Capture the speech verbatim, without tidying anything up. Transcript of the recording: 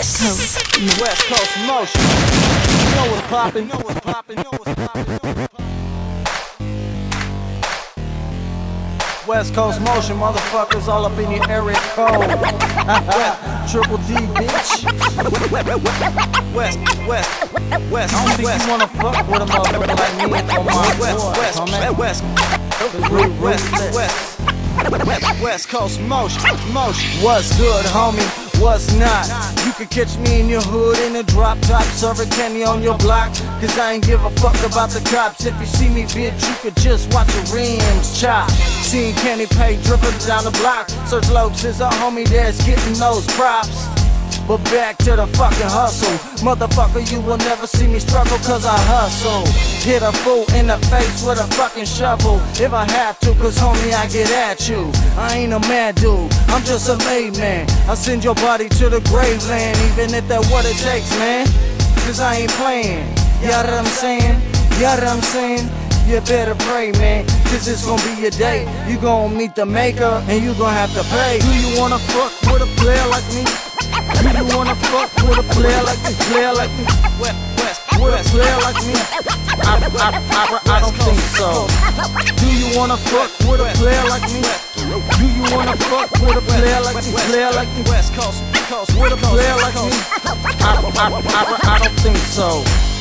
West Coast, West Coast motion. You know what's poppin', know what's poppin', know what's poppin', know what's poppin'. West Coast motion, motherfuckers all up in your area code. Triple D, bitch. West, West, West. I don't think you wanna fuck with a motherfucker like me on my West, West, West, West, West, West, West Coast motion, motion. What's good, homie? What's not? You can catch me in your hood in a drop top, serving candy on your block. Cause I ain't give a fuck about the cops. If you see me, bitch, you could just watch the rims chop. Seen Kenny Pay dripping down the block. Search Lokes is a homie that's getting those props. But back to the fucking hustle. Motherfucker, you will never see me struggle cause I hustle. Hit a fool in the face with a fucking shovel if I have to, cause homie, I get at you. I ain't a mad dude, I'm just a made man. I send your body to the grave land, even if that's what it takes, man. Cause I ain't playing, you know what I'm saying? You know what I'm saying? You better pray, man, cause it's gonna be your day. You gonna meet the maker, and you gonna have to pay. Do you wanna fuck with a player like me? Do you wanna fuck with a player like me? Player like me? West, West, with a player like me? I, I, I, I don't think so. Do you wanna fuck with a player like me? Do you wanna fuck with a player like me? Player like me? West Coast, Coast, with a player like me? I, I, I, I don't think so.